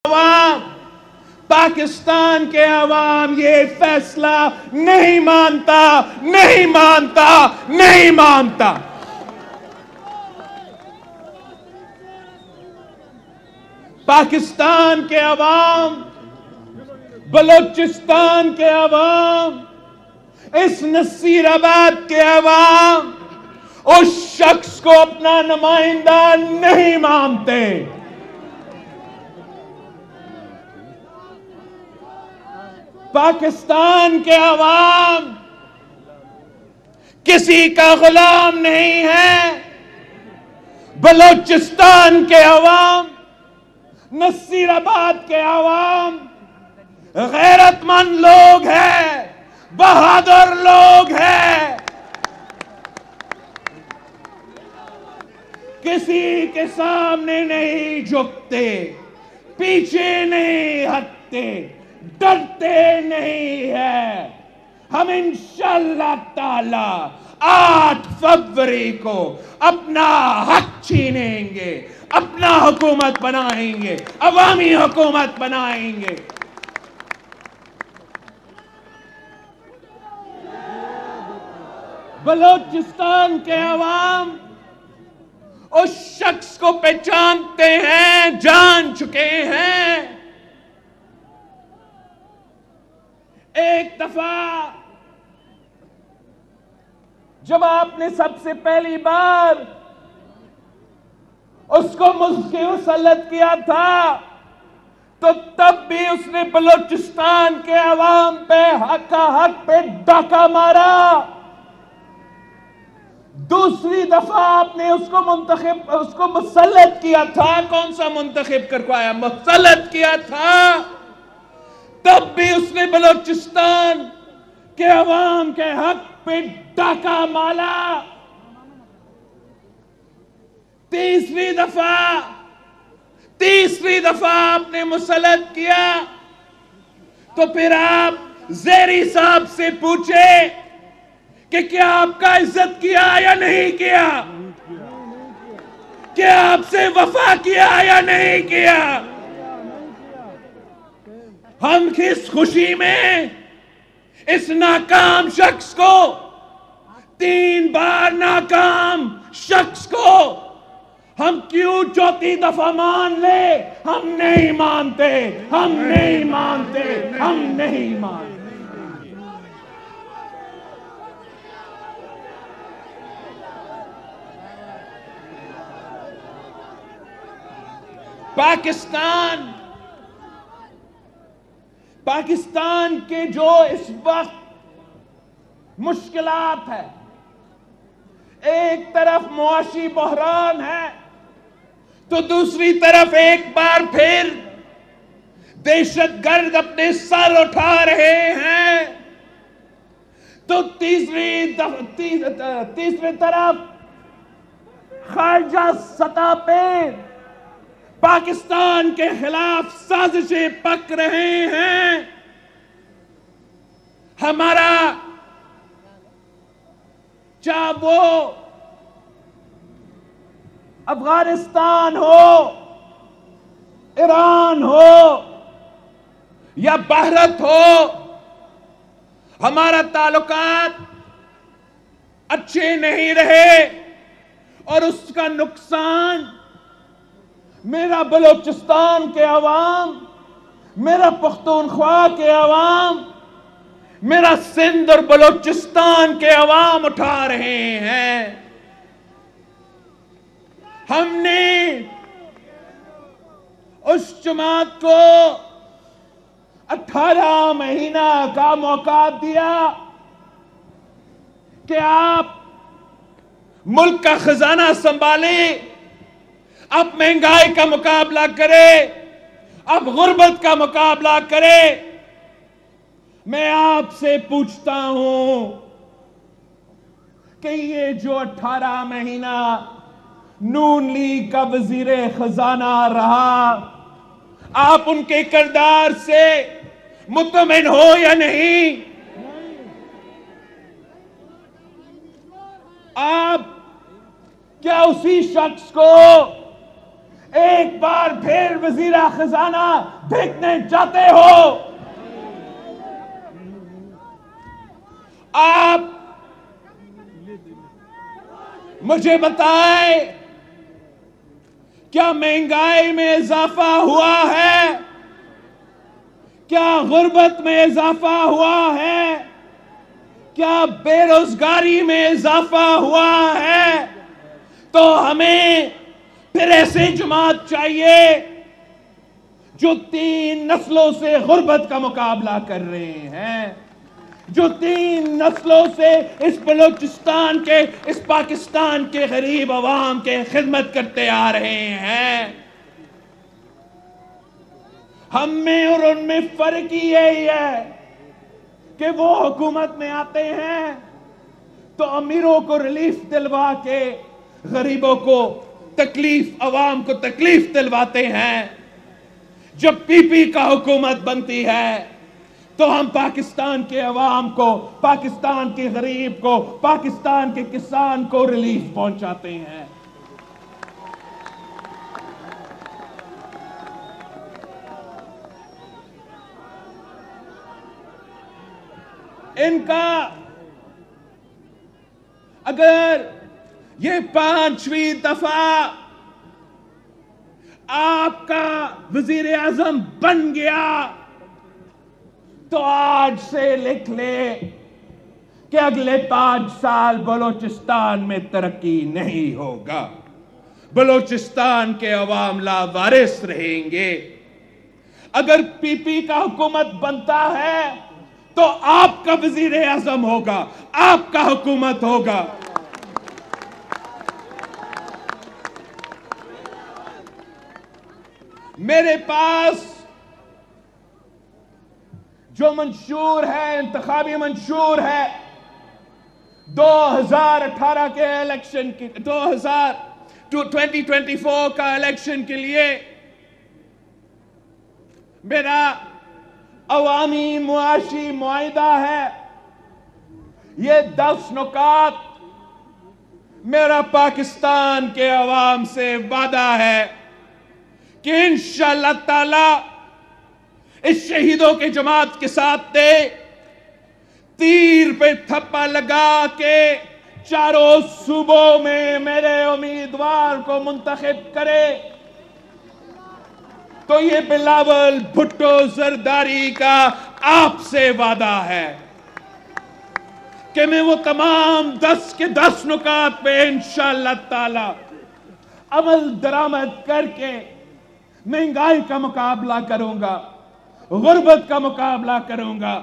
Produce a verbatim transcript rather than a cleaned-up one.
عوام، پاکستان کے عوام یہ فیصلہ نہیں مانتا، نہیں مانتا، نہیں مانتا۔ پاکستان کے عوام، بلوچستان کے عوام، اس نصیر آباد کے عوام اس شخص کو اپنا نمائندہ نہیں مانتے۔ پاکستان کے عوام کسی کا غلام نہیں ہے۔ بلوچستان کے عوام، نصیر آباد کے عوام غیرت مند لوگ ہیں، بہادر لوگ ہیں، کسی کے سامنے نہیں جھکتے، پیچھے نہیں ہٹتے، ڈرتے نہیں ہیں۔ ہم انشاءاللہ تعالی آٹھ فروری کو اپنا حق چھینیں گے، اپنا حکومت بنائیں گے، عوامی حکومت بنائیں گے۔ بلوچستان کے عوام اس شخص کو پہچانتے ہیں، جان چکے ہیں۔ ایک دفعہ جب آپ نے سب سے پہلی بار اس کو ملک کے مسلط کیا تھا تو تب بھی اس نے بلوچستان کے عوام پہ حق حق پہ ڈاکہ مارا۔ دوسری دفعہ آپ نے اس کو منتخب اس کو مسلط کیا تھا، کون سا منتخب کروایا؟ مسلط کیا تھا، تب بھی اس نے بلوچستان کے عوام کے حق پہ ڈاکہ مارا۔ تیسری دفعہ تیسری دفعہ آپ نے مسلط کیا تو پھر آپ زیری صاحب سے پوچھے کہ کیا آپ کا عزت کیا یا نہیں کیا، کیا آپ سے وفا کیا یا نہیں کیا۔ ہم کس خوشی میں اس ناکام شخص کو، تین بار ناکام شخص کو ہم کیوں چوتھی دفعہ مان لے؟ ہم نہیں مانتے، ہم نہیں مانتے، ہم نہیں مانتے۔ پاکستان پاکستان کے جو اس وقت مشکلات ہے، ایک طرف معاشی بحران ہے تو دوسری طرف ایک بار پھر دہشت گرد اپنے سر اٹھا رہے ہیں، تو تیسری تیسری طرف خارجہ سطح پہ پاکستان کے خلاف سازشیں پک رہے ہیں۔ ہمارا چاہے وہ افغانستان ہو، ایران ہو یا بھارت ہو، ہمارا تعلقات اچھے نہیں رہے اور اس کا نقصان میرا بلوچستان کے عوام، میرا پختونخوا کے عوام، میرا سندھ اور بلوچستان کے عوام اٹھا رہے ہیں۔ ہم نے اس جماعت کو اٹھارہ مہینہ کا موقع دیا کہ آپ ملک کا خزانہ سنبھالیں، اب مہنگائی کا مقابلہ کرے، اب غربت کا مقابلہ کرے۔ میں آپ سے پوچھتا ہوں کہ یہ جو اٹھارہ مہینہ نون لیگ کا وزیر خزانہ رہا، آپ ان کے کردار سے مطمئن ہو یا نہیں؟ آپ کیا اسی شخص کو ایک بار پھر وزیر خزانہ دیکھنے چاہتے ہو؟ آپ مجھے بتائیں، کیا مہنگائی میں اضافہ ہوا ہے؟ کیا غربت میں اضافہ ہوا ہے؟ کیا بے روزگاری میں اضافہ ہوا ہے؟ تو ہمیں پھر ایسے جماعت چاہیے جو تین نسلوں سے غربت کا مقابلہ کر رہے ہیں، جو تین نسلوں سے اس بلوچستان کے، اس پاکستان کے غریب عوام کے خدمت کرتے آ رہے ہیں۔ ہم میں اور ان میں فرق ہی یہی ہے کہ وہ حکومت میں آتے ہیں تو امیروں کو ریلیف دلوا کے غریبوں کو تکلیف، عوام کو تکلیف دلواتے ہیں۔ جب پی پی کا حکومت بنتی ہے تو ہم پاکستان کے عوام کو، پاکستان کے غریب کو، پاکستان کے کسان کو ریلیف پہنچاتے ہیں۔ ان کا اگر یہ پانچویں دفعہ آپ کا وزیر اعظم بن گیا تو آج سے لکھ لے کہ اگلے پانچ سال بلوچستان میں ترقی نہیں ہوگا، بلوچستان کے عوام لاوارث رہیں گے۔ اگر پی پی کا حکومت بنتا ہے تو آپ کا وزیر اعظم ہوگا، آپ کا حکومت ہوگا۔ میرے پاس جو منشور ہے، انتخابی منشور ہے، دو ہزار اٹھارہ کے الیکشن کی، دو ہزار ٹوئنٹی ٹوئنٹی فور کا الیکشن کے لیے میرا عوامی معاشی معاہدہ ہے۔ یہ دس نکات میرا پاکستان کے عوام سے وعدہ ہے کہ انشاءاللہ تعالی اس شہیدوں کے جماعت کے ساتھ دے تیر پہ تھپا لگا کے چاروں صوبوں میں میرے امیدوار کو منتخب کرے تو یہ بلاول بھٹو زرداری کا آپ سے وعدہ ہے کہ میں وہ تمام دس کے دس نکات پہ انشاءاللہ تعالی عمل درآمد کر کے مہنگائی کا مقابلہ کروں گا، غربت کا مقابلہ کروں گا۔